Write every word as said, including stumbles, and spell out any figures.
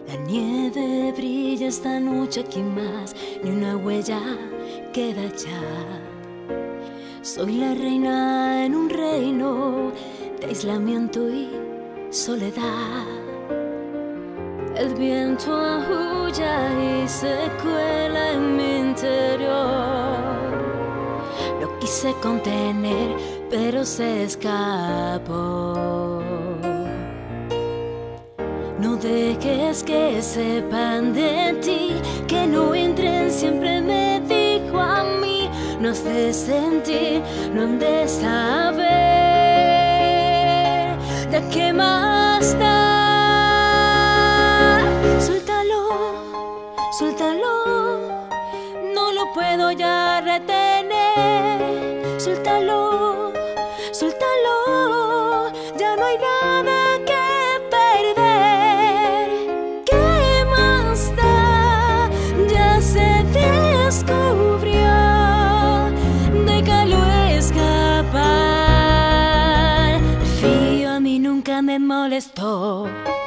La nieve brilla esta noche aquí más, ni una huella queda ya. Soy la reina en un reino de aislamiento y soledad. El viento aúlla y se cuela en mi interior. Lo quise contener, pero se escapó. No dejes que sepan de ti, que no entren, siempre me dijo a mí. No has de sentir, no han de saber. ¿De qué más da? Suéltalo, suéltalo, no lo puedo ya retener. Suéltalo, suéltalo, ya no hay nada que perder. ¿Qué más da? Ya se descubrió. Déjalo escapar. El frío a mí nunca me molestó.